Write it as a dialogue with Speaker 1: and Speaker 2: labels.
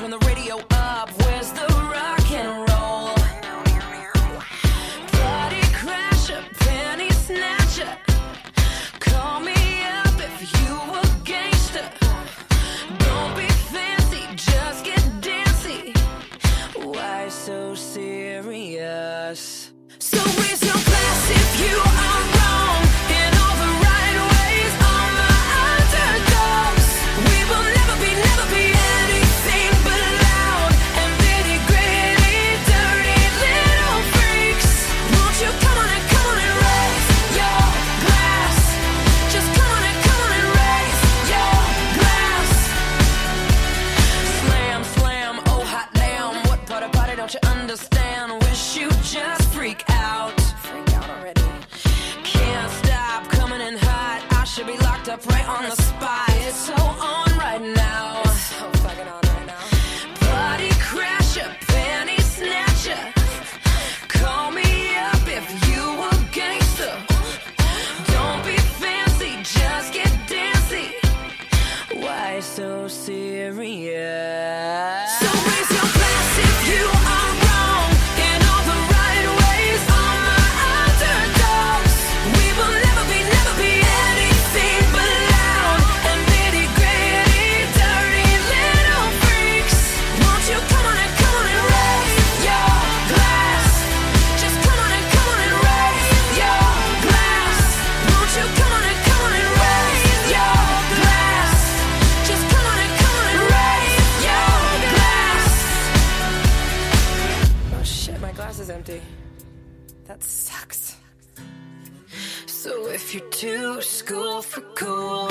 Speaker 1: turn the radio up. Where's the rock and roll? Party crasher, penny snatcher. Call me up if you a gangster. Don't be fancy, just get dancy. Why so serious? So raise your glass if you are wrong in all the right ways. All my underdogs, we will never be anything but loud and nitty gritty, dirty little freaks. Won't you come on and raise your glass? Just come on and raise your glass. Slam, slam, oh hot damn. What part of party don't you understand? Wish you just freak out. Freak out already. Can't stop coming in hot. I should be locked up right on the spot. It's so on right now. It's so fucking on right now. Party crasher, penny snatcher. Call me up if you a gangster. Don't be fancy, just get dancy. Why so serious? So raise your glass if you are wrong in all the right ways. All my underdogs, we will never be anything but loud and nitty gritty, dirty little freaks. Won't you come on and raise your glass? Just come on and raise your glass. Won't you come on and raise your glass? Just come on and raise your glass. Oh shit, my glass is empty. That sucks. So if you're too school for cool,